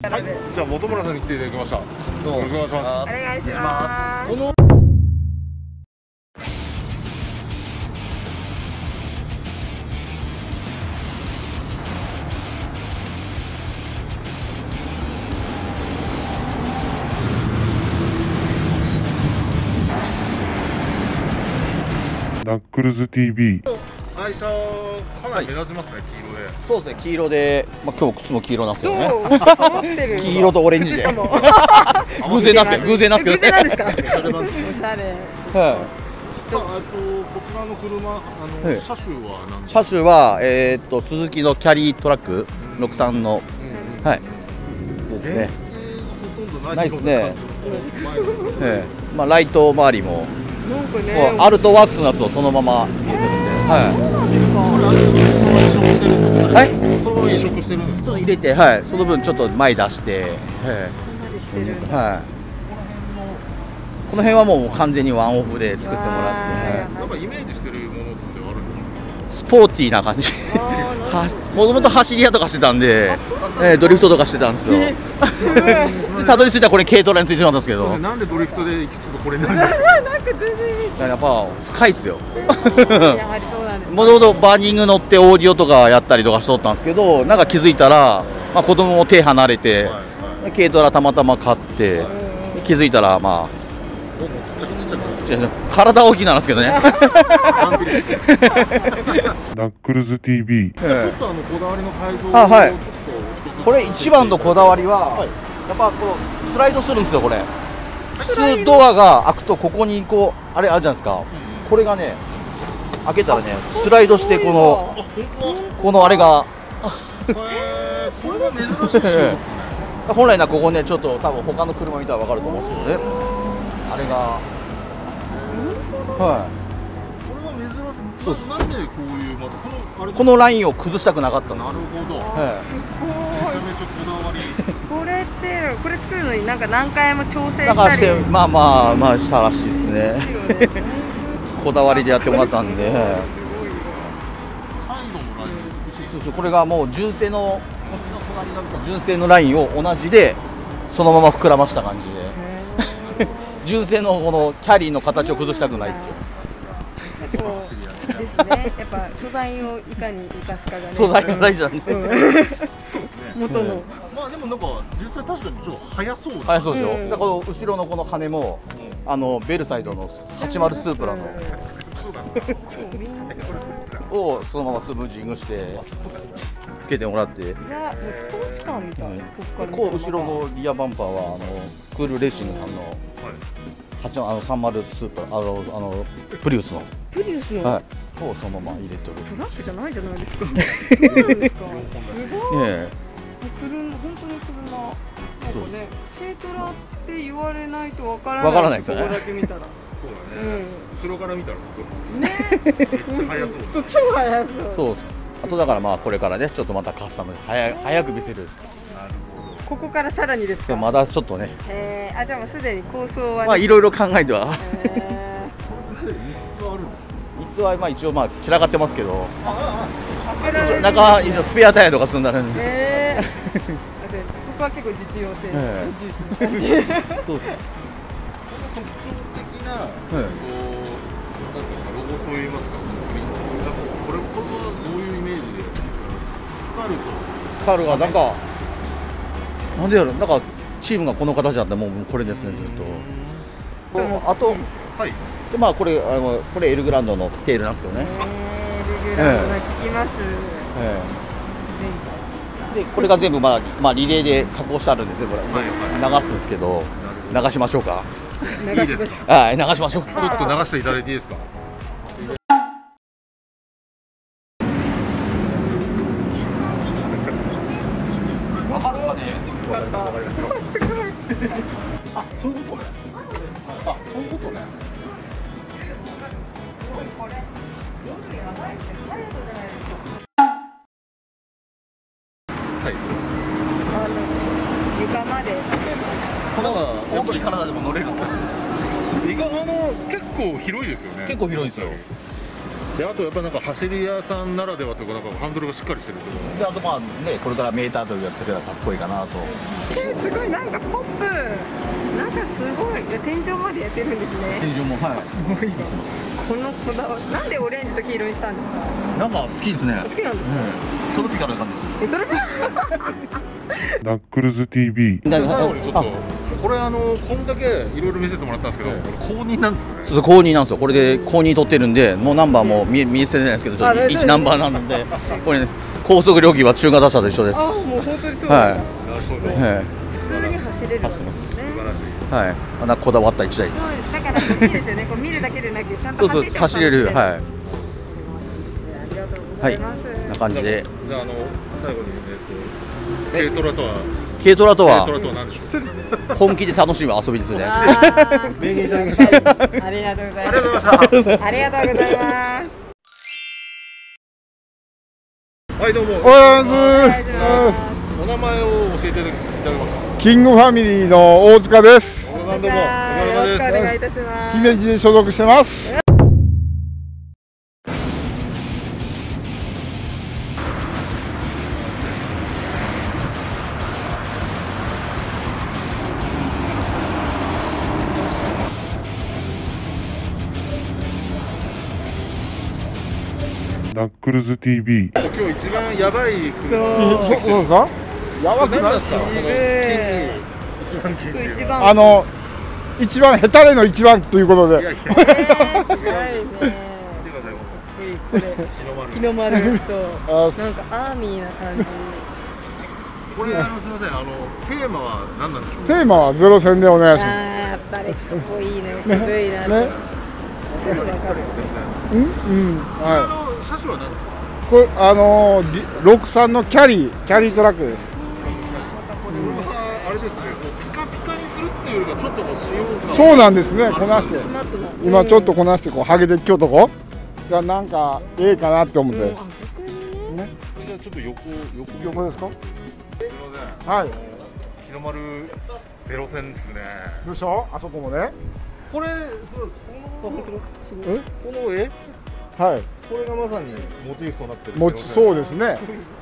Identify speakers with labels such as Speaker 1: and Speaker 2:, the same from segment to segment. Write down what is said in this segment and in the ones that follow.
Speaker 1: はい、じゃあ本村さんに来ていただきました。よろしくお願いします。
Speaker 2: お願いします。
Speaker 1: このナックルズ TV。愛車かなり目立ちますね、黄色で。
Speaker 3: そうですね、黄色で、まあ今日靴も黄色なんですよね。黄
Speaker 2: 黄
Speaker 3: 色とオレンジで。偶然なんですけど、偶然なんですけど。
Speaker 2: 偶然なんですか。
Speaker 1: おしゃれなんです。
Speaker 2: おしゃれ。
Speaker 3: は
Speaker 1: さあ、こちらの車、車種は何です
Speaker 3: い。
Speaker 1: か。
Speaker 3: 車種は鈴木のキャリートラック63のはいですね。
Speaker 1: ほとんど
Speaker 3: ないですね。
Speaker 1: 前
Speaker 3: まあライト周りも
Speaker 2: なんかね。
Speaker 3: アルトワークスのやつをそのまま入れてるんで、はい。
Speaker 1: そのまま移植してるんですか。
Speaker 3: 入れて、はい、その分ちょっと前出して、はい。この辺はもう完全にワンオフで作ってもらって、
Speaker 1: なんかイメージしてるものってあるんですか。
Speaker 3: スポーティーな感じ。もともと走り屋とかしてたんで、ドリフトとかしてたんですよ。でたどり着いたらこれ軽トラについてしまったんですけど。
Speaker 1: なんでドリフトで行き着くとこれになるんですか。
Speaker 2: なんか全然イメージ。
Speaker 3: やっぱ深いっすよ。
Speaker 2: やはりそうなんです。
Speaker 3: もともとバーニング乗ってオーディオとかやったりとかしとったんですけど、なんか気づいたら、まあ、子供も手離れて、軽トラたまたま買って、気づいたらまあ体大きくなるんですけどね。
Speaker 1: ナックルズ TV。ちょっとこだわりの改造を
Speaker 3: はい。これ一番のこだわりは、やっぱこうスライドするんですよこれ。普通ドアが開くとここにこうあれあるじゃないですか。これがね開けたらねスライドしてこのあれが。
Speaker 1: これは珍しい仕様ですね。
Speaker 3: 本来なここねちょっと多分他の車見たら分かると思うんですけどね。あれが。はい。
Speaker 1: これは珍しい。そうです。なんでこういうまた
Speaker 3: このラインを崩したくなかったんです。
Speaker 1: なるほど。
Speaker 3: はい。
Speaker 1: めちゃめちゃこだわり。
Speaker 2: これってこれ作るのになんか何回も調整
Speaker 3: なんかして
Speaker 2: したり。
Speaker 3: まあしたらしいですね。こだわりでやってもらったんで。
Speaker 1: サイドのライン美しい。
Speaker 3: そうこれがもう純正の純正のラインを同じでそのまま膨らました感じで。純正のこのキャリーの形を崩したくないっていう。
Speaker 2: ですね。やっぱ素材をいかに生かすかがね。
Speaker 3: 素材が大事なんですね。
Speaker 1: そうですね。
Speaker 2: 元の。
Speaker 1: まあでもなんか実際確かにちょっと速そう。
Speaker 3: 速そうでしょ。だからこの後ろのこの羽もベルサイドの80スープラのをそのままスムージングしてつけてもらって。
Speaker 2: いやもうスポーツカーみたい。
Speaker 3: こう後ろのリアバンパーはクールレーシングさんの30スープラプリウスの。
Speaker 2: プリウスの。
Speaker 3: はい。をそのまま入れてる。
Speaker 2: トラックじゃないじゃないですか。そうなんですか。すごい。
Speaker 3: ね
Speaker 2: 本当に車。なんかね、軽トラって言われないとわからないですよね。ここだけ見たら。
Speaker 1: そうだね。後ろから見たら
Speaker 2: ね。
Speaker 1: めっちゃ速そう。
Speaker 2: 超速そう。
Speaker 3: そうです。あとだからまあこれからねちょっとまたカスタム早く見せる。
Speaker 2: ここからさらにですか。
Speaker 3: まだちょっとね。
Speaker 2: じゃあもうすでに構想は。
Speaker 3: まあいろいろ考えては。椅子はまあ一応まあ散らかってますけど。中スペアタイヤとか積んだらね。
Speaker 2: ここは結構実用性重視な感じ。
Speaker 3: そうです。
Speaker 1: 特徴的なロゴといいますか、これはどういうイメージで
Speaker 3: スカルがなんかなんでやろなんかチームがこの形だったらもうこれですねずっと。あと
Speaker 1: はい
Speaker 3: でまあこれエルグランドのテールなんですけどね。
Speaker 2: エルグランド聞きます。
Speaker 3: でこれが全部まあリレーで加工してあるんですよこれ。流すんですけど流しましょうか。
Speaker 1: いいですか。
Speaker 3: はい流しましょう。ち
Speaker 1: ょっと流していただいていいですか。
Speaker 3: わかるんですかね。わかりました。あそういうことね。あそういうことね。
Speaker 1: はい。
Speaker 2: 床まで。
Speaker 3: この大きい体でも乗れるんですよ。
Speaker 1: 結構広いですよね。
Speaker 3: 結構広いんですよ。
Speaker 1: で、あとやっぱなんか走り屋さんならではというか、なんかハンドルがしっかりしてるというか。
Speaker 3: であとまあねこれからメーターとかやってくれたらかっこいいかなと。
Speaker 2: すごいなんかポップ、なんかすごい、いや天井までやってるんですね。
Speaker 3: 天井もはい。
Speaker 2: このこだわり、なんでオレンジと黄色にしたんですか。
Speaker 3: なんか好きですね。
Speaker 2: 好きなんですか。
Speaker 3: ソロピカルな感じです。
Speaker 2: どれか。
Speaker 4: ナックルズ TV。
Speaker 1: 最後にちょっとこれこんだけいろいろ見せてもらったんですけど、これ公認なんですよね。
Speaker 3: そう公認なんですよ。これで公認取ってるんで、もうナンバーも見せれないですけど、1ナンバーなんで、これね高速料金は中型車と一緒です。
Speaker 2: あ、もう本当にそう。
Speaker 3: はい。
Speaker 1: あ、そうだ。
Speaker 3: はい。
Speaker 2: 普通に走れるんですね。
Speaker 3: はい。あんなこだわった一台で
Speaker 2: そう
Speaker 3: す。
Speaker 2: です。だから好きですよね。こう見るだけでなく、ちゃんと
Speaker 3: そうそう走れる。はい。
Speaker 2: ありがとうございます。
Speaker 3: こんな感じで。
Speaker 1: じゃあ最後に軽トラとは。
Speaker 3: 軽トラとは
Speaker 1: 軽トラとは何でしょう。
Speaker 3: 本気で楽しむ遊びですね。
Speaker 1: 名言いただきました。
Speaker 2: ありがとうござい
Speaker 1: ありがとうご
Speaker 2: ます。
Speaker 1: ざいました。
Speaker 2: ありがとうございます。
Speaker 1: はい、どうも。
Speaker 5: おはようございます。
Speaker 1: お名前を教えていただけますか。
Speaker 5: キングファミリーの大塚です。
Speaker 1: 小川さんどうも。
Speaker 2: よろしくお願いいたします。
Speaker 5: 姫路に所属してます。
Speaker 4: ナックルズ TV。
Speaker 1: 今日一番やばい車。
Speaker 5: そうですか？やばくないですか？
Speaker 1: 一番金っていうのは。
Speaker 5: 一番下手れの一番ということで。
Speaker 1: いやいや。
Speaker 2: すごいね。これ日の丸となんかアーミーな感じ。
Speaker 1: これすみません、テーマは何なんでしょう。
Speaker 5: テーマはゼロ戦でお願いしま
Speaker 2: やっぱりかっこいいね、渋いな。
Speaker 5: ね。
Speaker 2: すぐわかる。
Speaker 5: は
Speaker 1: 車種は何ですか。
Speaker 5: い。これ63のキャリートラックです。
Speaker 1: あれですね、ピカピカにするっていうよりかちょっと使用感。
Speaker 5: そうなんですね。こなして
Speaker 2: マットな。
Speaker 5: 今ちょっとこなしてこうハゲできょうとこがなんかええかなって思って。
Speaker 1: じゃあちょっと
Speaker 5: 横ですか？
Speaker 1: すみません。
Speaker 5: はい。
Speaker 1: 日の丸ゼロ戦ですね。
Speaker 5: でしょ？あそこもね。
Speaker 1: これそうこの絵
Speaker 5: はい。
Speaker 1: これがまさにモチーフとなってる。
Speaker 5: そうですね。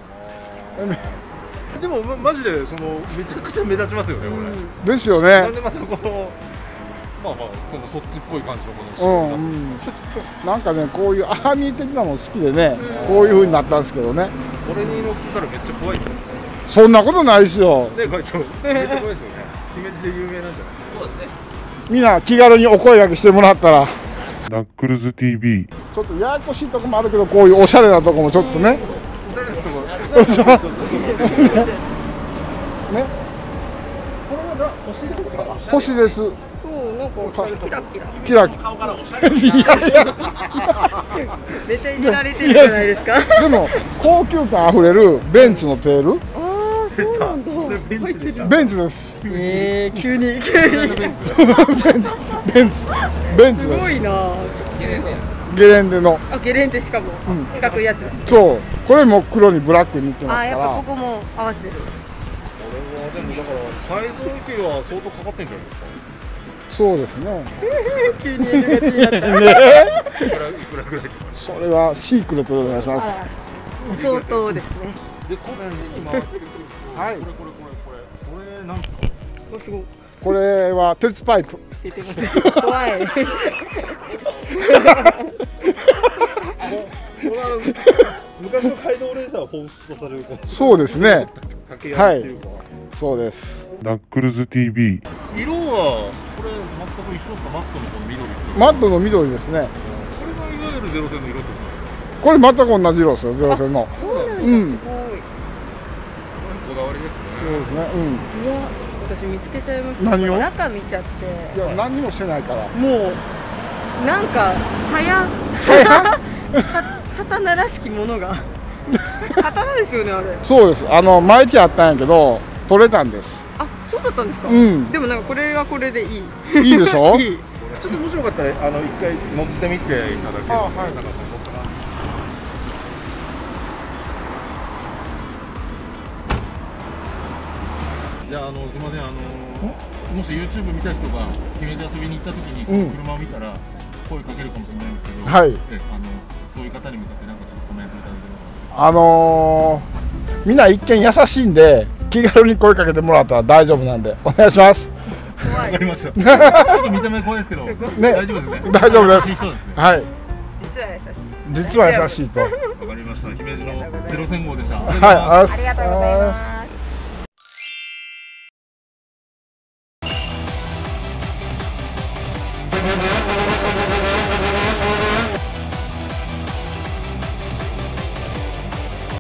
Speaker 1: でもマジでめちゃくちゃ目立ちますよねこれ。
Speaker 5: ですよね。
Speaker 1: なんでまたこのまあそっちっぽい感じのこの
Speaker 5: なんかねこういうアーミー的なの好きでね、こういう風になったんですけどね。
Speaker 1: これに乗ってたらめっちゃ怖いですよね。
Speaker 5: そんなことないですよ。
Speaker 1: ね会長めっちゃ怖いですよね。姫路で有名なんじゃない。そうですね。
Speaker 5: みんな気軽にお声掛けしてもらったら。
Speaker 4: ナックルズ TV。
Speaker 5: ちょっとややこしいとこもあるけど、こういうおしゃれなとこもちょっとね。ね。
Speaker 1: これは星ですか。
Speaker 5: 星です。
Speaker 2: そうなんかキラキラ。
Speaker 5: キラキラ。
Speaker 1: 顔からおしゃれ。
Speaker 5: いやいや。
Speaker 2: めっちゃいじられてるじゃないですか。
Speaker 5: でも高級感あふれるベンツのテール。
Speaker 2: ああ、そうなんだ。
Speaker 1: ベンツでした。
Speaker 5: ベンツです。
Speaker 2: 急に
Speaker 5: ベンツですす。
Speaker 2: ごいな。
Speaker 5: ゲレンデの。
Speaker 2: あ、ゲレンデしかも四角いやつです。
Speaker 5: そう。これも黒にブラックに塗ってます
Speaker 2: あ、
Speaker 5: から
Speaker 2: やっぱこ。こも合わせてる。
Speaker 1: これはでもだから改造費は相当かかってんじゃないですか。
Speaker 5: そうですね。
Speaker 2: 急に L がちになった。
Speaker 1: いくらぐらいですか。
Speaker 5: それはシークレットでお願いします。
Speaker 2: 相当ですね。
Speaker 1: でこっちに回ってくる。
Speaker 5: はい。
Speaker 1: これなんですか。
Speaker 2: お、すごい。
Speaker 5: これは鉄パイプ。
Speaker 2: 出てます。怖い。
Speaker 1: 昔の街道レーサーは放出される。
Speaker 5: そうですね。
Speaker 1: 掛け合いっていうか。
Speaker 5: そうです。
Speaker 4: ナックルズ TV。
Speaker 1: 色はこれ全く一緒ですか。マットのこの緑っていう。
Speaker 5: マットの緑ですね。
Speaker 1: これがいわゆるゼロ戦の色ってことですか。
Speaker 5: これ全く同じ色ですよ。ゼロ戦の。
Speaker 2: そうなんだ。すごい。
Speaker 1: こだわりですね。
Speaker 5: そうですね。
Speaker 2: うわ、私見つけちゃいました。
Speaker 5: 何を
Speaker 2: 中見ちゃって。
Speaker 5: いや何にもしてないから。
Speaker 2: もうなんか刀らしきものが刀ですよねあれ。
Speaker 5: そうです。巻いてあったんやけど取れたんです。
Speaker 2: あ、そうだったんですか。
Speaker 5: うん
Speaker 2: でもなんかこれはこれでいい。
Speaker 5: いいでしょ。
Speaker 2: いい。
Speaker 1: ちょっともしよかったら一回乗ってみていただけると。
Speaker 5: あ、はい。
Speaker 1: じゃあすみませんもし YouTube 見た人が姫路遊びに行った時にこの車を見たら、 声かけるかもしれないんですけど、
Speaker 5: はい、
Speaker 1: そういう方に向かってなんかちょっとコメントいただければ。
Speaker 5: みんな一見優しいんで気軽に声かけてもらったら大丈夫なんでお願いします。
Speaker 1: わかりました。ちょっと見た目怖いですけど、大丈夫ですね。
Speaker 5: 大丈夫です。はい。
Speaker 2: 実は優しい。
Speaker 5: 実は優しいと。
Speaker 1: わかりました。姫路のゼロ戦号でした。
Speaker 5: はい、ありがとうございます。